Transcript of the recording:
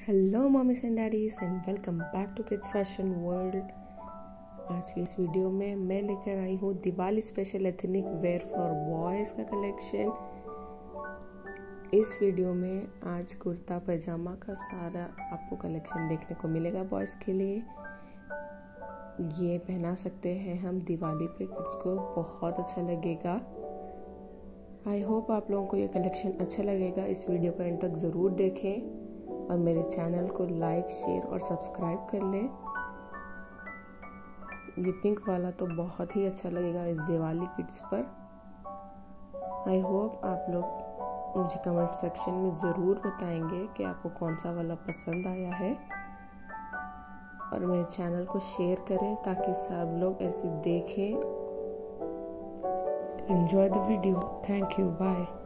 Hello mommies and daddies and welcome back to kids fashion world. आज की इस video में मैं लेकर आई हूँ Diwali special ethnic wear for boys का कलेक्शन। इस वीडियो में आज कुर्ता पैजामा का सारा आपको कलेक्शन देखने को मिलेगा बॉयज़ के लिए। ये पहना सकते हैं हम दिवाली पे, किड्स को बहुत अच्छा लगेगा। आई होप आप लोगों को ये कलेक्शन अच्छा लगेगा। इस वीडियो को एंड तक ज़रूर देखें और मेरे चैनल को लाइक, शेयर और सब्सक्राइब कर लें। ये पिंक वाला तो बहुत ही अच्छा लगेगा इस दिवाली किड्स पर। आई होप आप लोग मुझे कमेंट सेक्शन में ज़रूर बताएंगे कि आपको कौन सा वाला पसंद आया है, और मेरे चैनल को शेयर करें ताकि सब लोग ऐसे देखें। Enjoy the video. Thank you, bye.